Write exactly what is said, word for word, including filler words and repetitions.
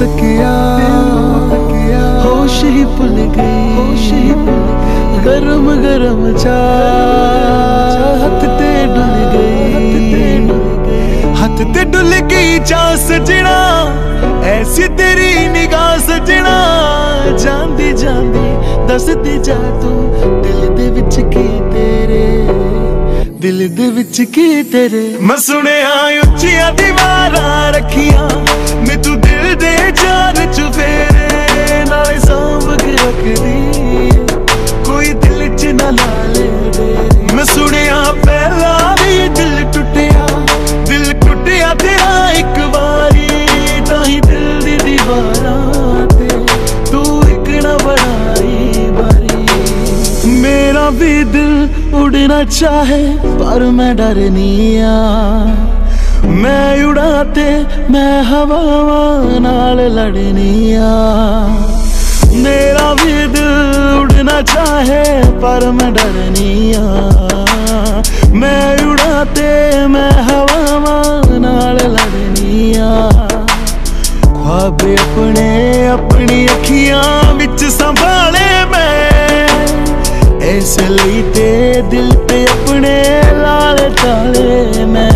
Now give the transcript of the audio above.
तकिया होश ही भुल गई, गरम गरम चाह हथ ते डुल गई, हथ ते डुल गई चाह सजना, ऐसी तेरी निगाह सजना। जांदी जांदी दसदी जा तू दिल दे विच की तेरे, दिल दे विच की तेरे। मैं सुनिया उच्चिया दीवारां रखियां मैं तू दिल दे चार चुफेरे, नाले सांभ के रखदी कोई दिल च ना ला ले डेरे। मैं सुनिया पहला भी दिल टुटिया, दिल टुटिया तेरा एक बारी, ताही दिल दी दीवारां ते तू एक ना बनाई बारी। मेरा भी दिल उड़ना चाहे पर मैं डरनिया, मैं उड़ाते मैं हवावां नाल लड़निया। मेरा भी दिल उड़ना चाहे पर मैं डरनिया, मैं उड़ाते मैं हवावां नाल लड़निया। ख्वाब अपने अपनी अखियां विच संभाले मैं, इसलिए ते दिल ते अपने लाल ताले मैं।